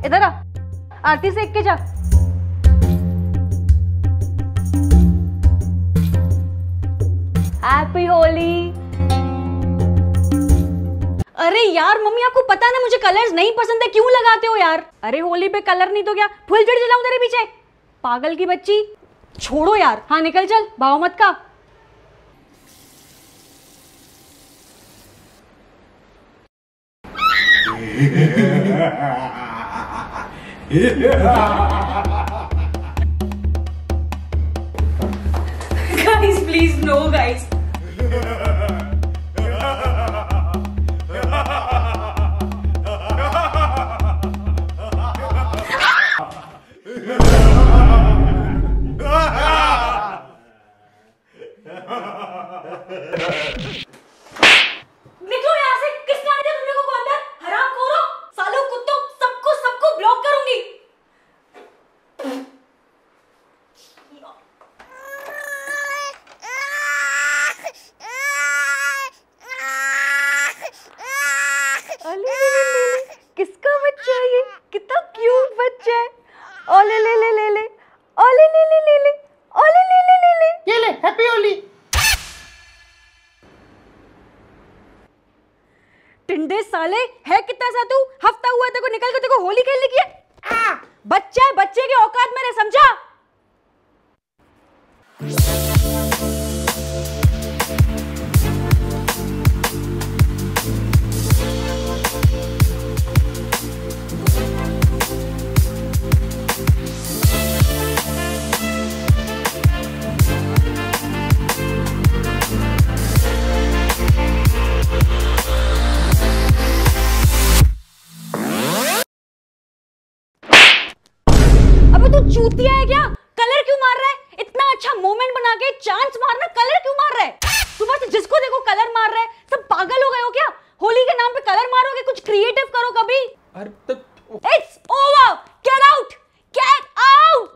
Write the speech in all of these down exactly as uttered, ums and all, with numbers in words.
इधर आ, आरती से एक के जा। हैप्पी होली। अरे यार मम्मी, आपको पता है ना मुझे कलर्स नहीं पसंद है, क्यों लगाते हो यार? अरे होली पे कलर नहीं तो क्या फुलझड़ी जलाऊं तेरे पीछे? पागल की बच्ची, छोड़ो यार। हाँ निकल चल, भाव मत का। Guys, please no guys. निकलो यहाँ से, किसने आने दिया तुम लोगों को अंदर? हरामखोरो, सालों कुत्तों, सबको सबको ब्लॉक करूंगी। किसका बच्चा है ये? कितना क्यूट बच्चा है। ओले ले ले ले ले, ओले ले ले ले ले, ओले ले ले ले ले। ये ले, हैप्पी होली। टिंडे साले, है कितना सा तू? हफ्ता हुआ तेरे को निकल के तेरे को होली खेलने की है? बच्चा है, बच्चे के औकात में रह, समझा? चूतिया है क्या? कलर क्यों मार रहा है? इतना अच्छा मोमेंट बना के चांस मारना, कलर क्यों मार रहा है? सुबह से जिसको देखो कलर मार रहा है। सब पागल हो गए हो क्या? होली के नाम पे कलर मारोगे, कुछ क्रिएटिव करो कभी। अरे तो it's over, get out, get out.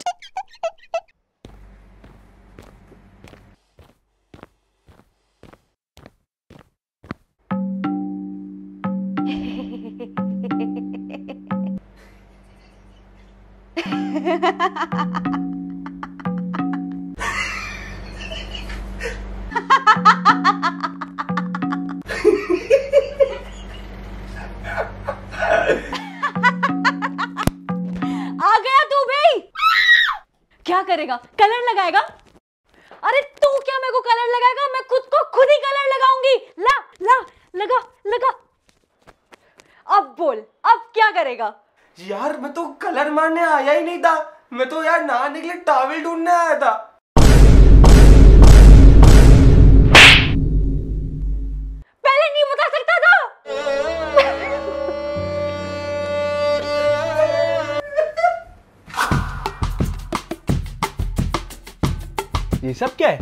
आ गया तू भी? क्या करेगा? कलर लगाएगा? अरे तू क्या मेरे को कलर लगाएगा? मैं खुद को खुद ही कलर लगाऊंगी। ला ला, लगा लगा। अब बोल, अब क्या करेगा? यार मैं तो कलर मारने आया ही नहीं था, मैं तो यार नहाने के लिए टॉवल ढूंढने आया था। पहले नहीं बता सकता था? ये सब क्या है?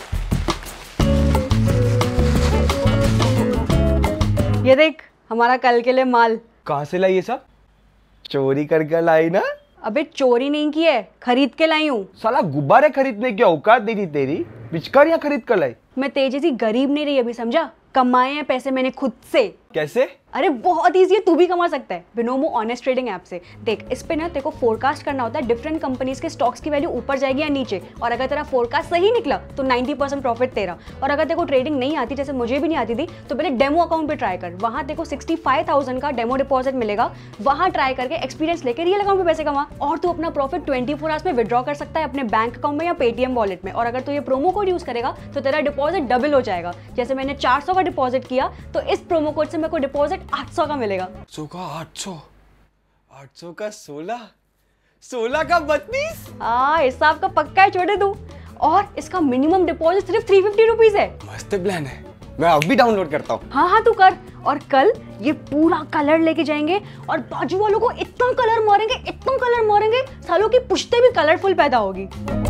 ये देख, हमारा कल के लिए माल। कहाँ से लाई ये सब? चोरी करके लाई ना? अबे चोरी नहीं की है, खरीद के लाई हूँ। साला गुब्बारे खरीदने की औकात नहीं थी तेरी, पिचकारियां खरीद कर लाई। मैं तेजी सी गरीब नहीं रही अभी, समझा? कमाए हैं पैसे मैंने खुद से। कैसे? अरे बहुत इजी है, तू भी कमा सकता है बिनोमो ऑनेस्ट ट्रेडिंग ऐप से। देख, इस पे ना तेरे को फोरकास्ट करना होता है डिफरेंट कंपनीज के स्टॉक्स की वैल्यू ऊपर जाएगी या नीचे, और अगर तेरा फोरकास्ट सही निकला तो नाइंटी परसेंट प्रॉफिट तेरा। और अगर तेरे को ट्रेडिंग नहीं आती, जैसे मुझे भी नहीं आती थी, तो पहले डेमो अकाउंट पे ट्राई कर। वहाँ तेरे को सिक्सटी फाइव थाउजेंड का डेमो डिपॉजिट मिलेगा। वहाँ ट्राई करके एक्सपीरियंस लेकर रियल अकाउंट पे पैसे कमा, और तू अपना प्रॉफिट ट्वेंटी फोर आवर्स में विड्रॉ कर सकता है अपने बैंक अकाउंट में या पेटीएम वॉलेट में। और अगर तू ये प्रोमो कोड यूज करेगा तो तेरा डिपॉजिट डबल हो जाएगा। जैसे मैंने चार सौ का डिपॉजिट किया, तो इस प्रोमो कोड से मेरे को डिपॉजिट आठ सौ का मिलेगा। सौ का आठ सौ, आठ सौ का सोलह, सोलह का बत्तीस। हाँ, हिसाब का पक्का है छोटे तू। और इसका मिनिमम डिपॉजिट सिर्फ थ्री फिफ्टी रुपीज है। मस्त प्लान है, मैं अभी डाउनलोड करता हूँ। हाँ हाँ तू कर। और कल ये पूरा कलर लेके जाएंगे और बाजू वालों को इतना कलर मारेंगे, इतना कलर मारेंगे, सालों की पुश्ते भी कलरफुल पैदा होगी।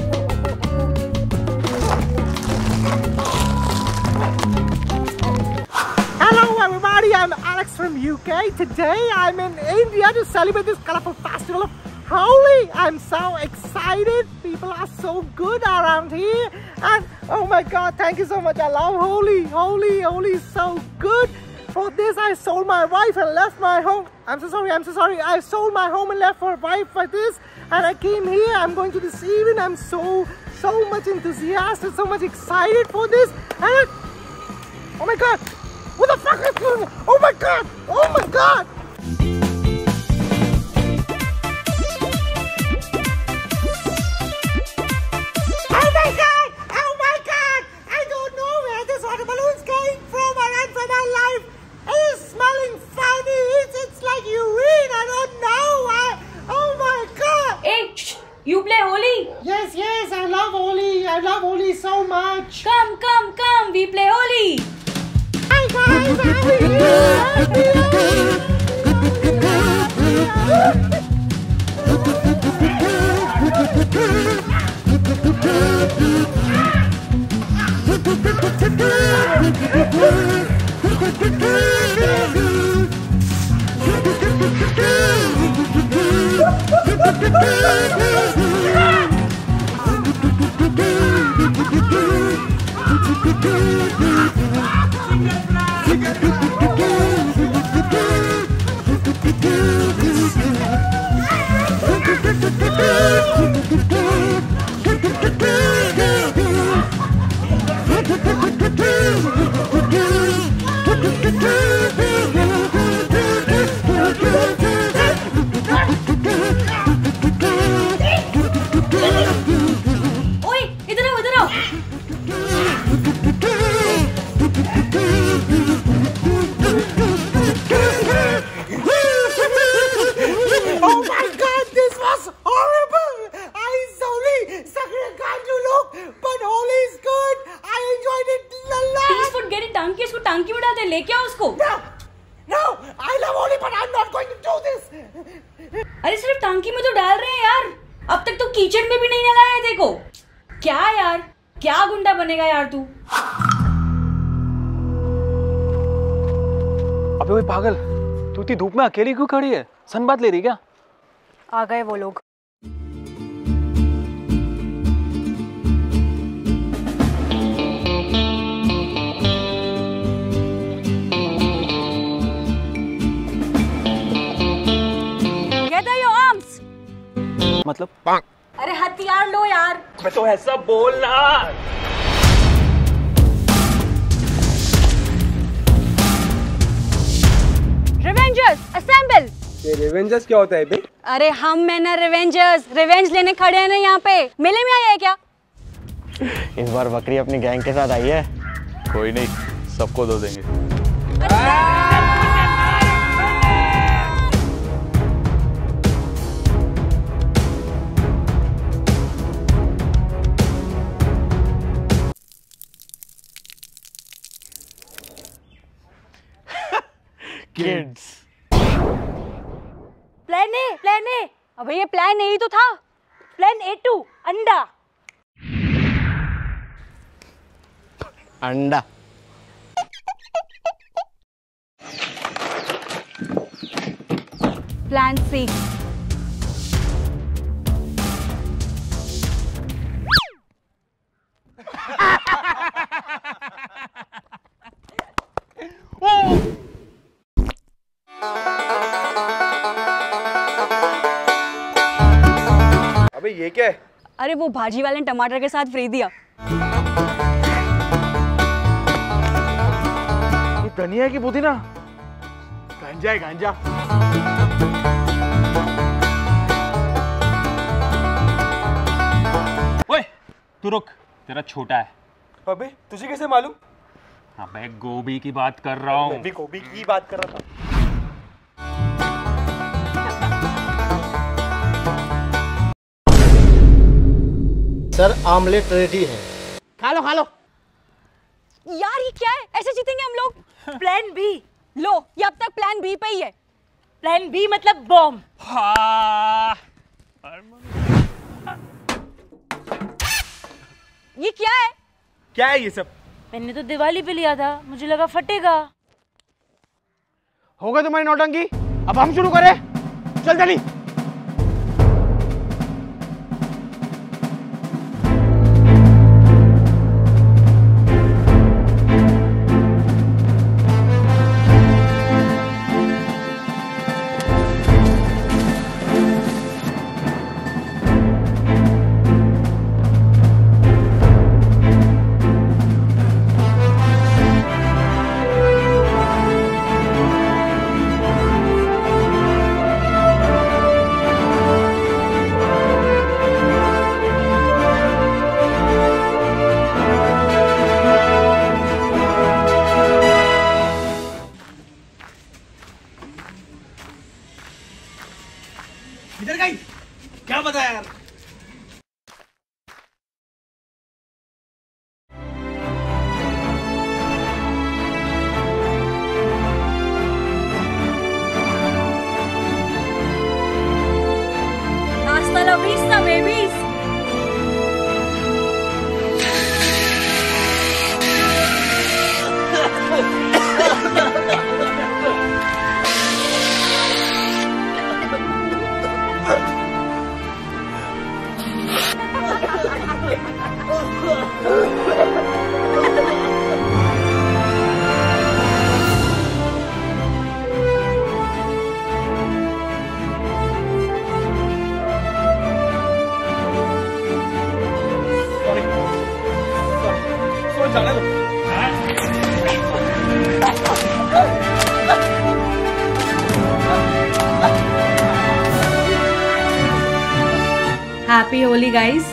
Hello everybody, I'm Alex from U K. Today I'm in India to celebrate this colorful festival of Holi. I'm so excited. People are so good around here. And oh my god, thank you so much. I love Holi. Holi, Holi is so good. For this, I sold my wife and left my home. I'm so sorry, I'm so sorry. I sold my home and left for wife for this. And I came here. I'm going to this event. I'm so, so much enthusiastic, so much excited for this. And I, oh my God, what the fuck is going on? Oh my God, oh my God. Oh my God, oh my God. I don't know where this water balloon is coming from. I ran for my life. It's smelling funny. It's, it's like urine. I don't know. I, oh my God. Hey, shh, you play Holi? Yes, yes, I love Holi. I love Holi so much. Come, come, come, we play Holi. Hi guys, I'm ओए, इधर आओ, इधर आओ. Oh my God, this was horrible! I only can't do look, but Holi is good. I enjoyed it a lot. Please forget it, टांकी इसको टांकी में डालते, लेके आओ उसको. No, no, I love Holi, but I'm not going to do this. अरे सिर्फ टांकी में तो डाल रहे हैं यार. अब तक तो किचन में भी नहीं नलाया है देखो. क्या यार, क्या गुंडा बनेगा यार तू. अबे ओए पागल, तू इतनी धूप में अकेली क्यों खड़ी है? सनबाथ ले रही क्या? आ गए वो लोग. Get your arms. मतलब? अरे हथियार लो यार. मैं तो ऐसा बोल ना. Revengers, assemble. ये रिवेंजर्स क्या होता है बे? अरे हम मैं ना रिवेंजर्स, रिवेंज लेने खड़े हैं ना यहाँ पे. मेले में आया है क्या? इस बार बकरी अपनी गैंग के साथ आई है. कोई नहीं, सबको दो देंगे. Kids. Plan A, plan A. अबे ये प्लान ए ही तो था. प्लान ए टू, अंडा. अंडा. Plan C. अबे ये क्या है? अरे वो भाजी वाले ने टमाटर के साथ फ्री दिया. ये धनिया की पुदीना, गांजा है गांजा. ओए, तू रुक, तेरा छोटा है. अबे तुझे कैसे मालूम? अबे गोभी की बात कर रहा हूँ. मैं भी गोभी की बात कर रहा था. सर आमलेट रेडी है. खा लो, खा लो. यार ये क्या है? ऐसे जीतेंगे हम लोग? Plan B. लो, ये अब तक प्लान बी पे ही है. प्लान बी मतलब बॉम्ब. हाँ. ये क्या है? क्या है ये सब? मैंने तो दिवाली पे लिया था, मुझे लगा फटेगा. हो गई तुम्हारी नौटंकी. अब हम शुरू करें. चल चली. इधर गई क्या पता यार। Hasta la vista, babies. Happy Holi, guys.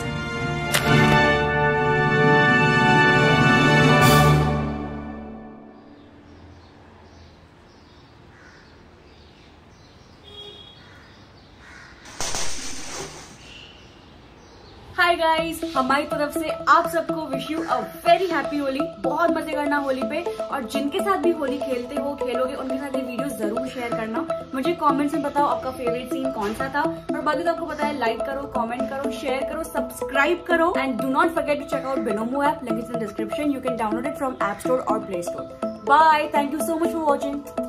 Hi guys, हमारी तरफ से आप सबको wish you a very happy Holi. बहुत मजे करना होली पे, और जिनके साथ भी होली खेलते हो खेलोगे उनके साथ ये वीडियो जरूर शेयर करना। मुझे कमेंट्स में बताओ आपका फेवरेट सीन कौन सा था। और बाकी तो आपको पता है, लाइक करो, कमेंट करो, शेयर करो, सब्सक्राइब करो, and do not forget to check out Binomo app. Link is in description. You can download it from app store और play store. Bye, thank you so much for watching.